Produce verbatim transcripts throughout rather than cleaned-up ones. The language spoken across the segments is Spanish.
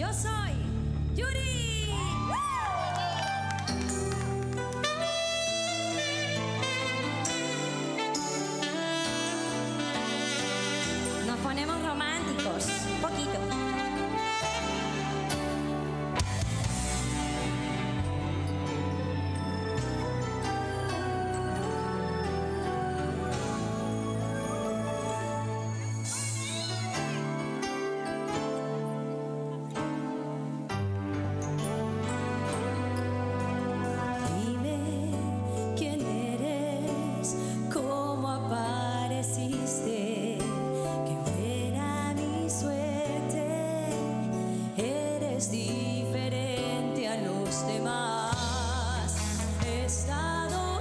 Yo soy Yuri. Nos ponemos románticos, poquito. Diferente a los demás, he estado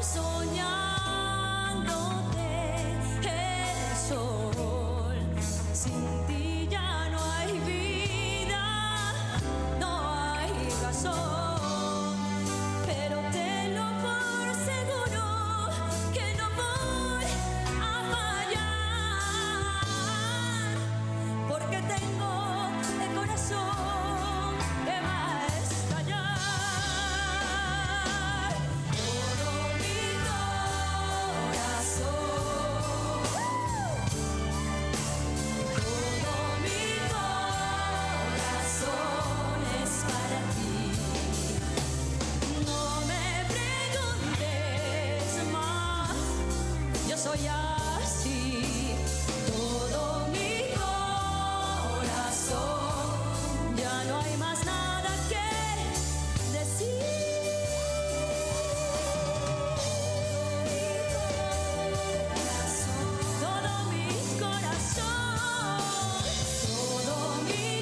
soñándote el sol. Sin ti ya no hay vida, no hay razón, pero tenlo por seguro que no voy a fallar, porque tengo el corazón. Soy así, todo mi corazón, ya no hay más nada que decir. Todo mi corazón, todo mi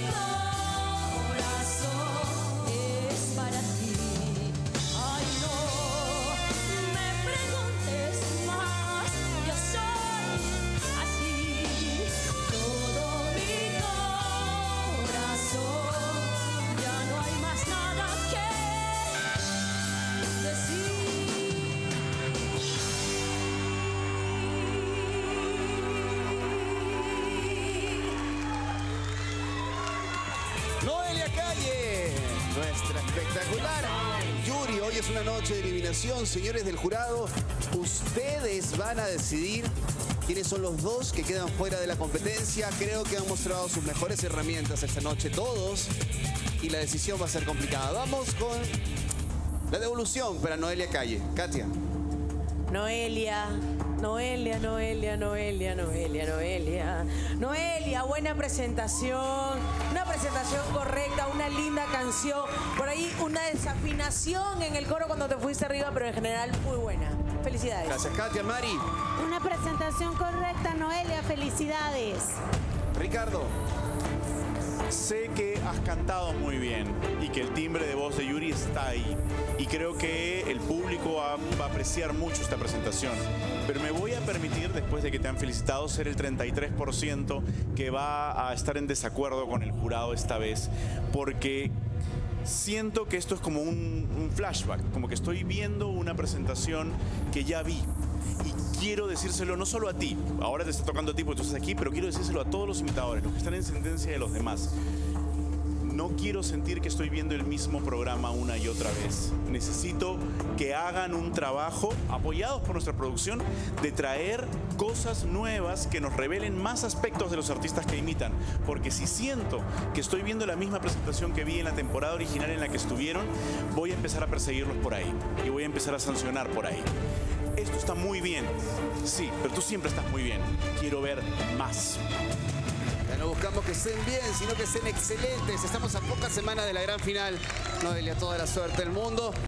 corazón es para ti. Ay, no me preguntes más. Yo soy así, todo mi corazón, ya no hay más nada que decir. Noelia Calle, nuestra espectacular Yuri. Hoy es una noche de eliminación, señores del jurado. Ustedes van a decidir quiénes son los dos que quedan fuera de la competencia. Creo que han mostrado sus mejores herramientas esta noche todos y la decisión va a ser complicada. Vamos con la devolución para Noelia Calle. Katia. Noelia, Noelia, Noelia, Noelia, Noelia, Noelia. Noelia, buena presentación, una presentación correcta, una linda canción. Por ahí una desafinación en el coro cuando te fuiste arriba, pero en general muy buena. Felicidades. Gracias, Katia. Mari. Una presentación correcta, Noelia. Felicidades. Ricardo. Sé que has cantado muy bien y que el timbre de voz de Yuri está ahí. Y creo que el público va, va a apreciar mucho esta presentación. Pero me voy a permitir, después de que te han felicitado, ser el treinta y tres por ciento que va a estar en desacuerdo con el jurado esta vez. Porque siento que esto es como un, un flashback, como que estoy viendo una presentación que ya vi. Y quiero decírselo no solo a ti, ahora te está tocando a ti porque tú estás aquí, pero quiero decírselo a todos los imitadores, los que están en sentencia de los demás. No quiero sentir que estoy viendo el mismo programa una y otra vez. Necesito que hagan un trabajo, apoyados por nuestra producción, de traer cosas nuevas que nos revelen más aspectos de los artistas que imitan. Porque si siento que estoy viendo la misma presentación que vi en la temporada original en la que estuvieron, voy a empezar a perseguirlos por ahí y voy a empezar a sancionar por ahí. Esto está muy bien, sí, pero tú siempre estás muy bien. Quiero ver más. Ya no buscamos que estén bien, sino que estén excelentes. Estamos a pocas semanas de la gran final. Noelia, toda la suerte del mundo.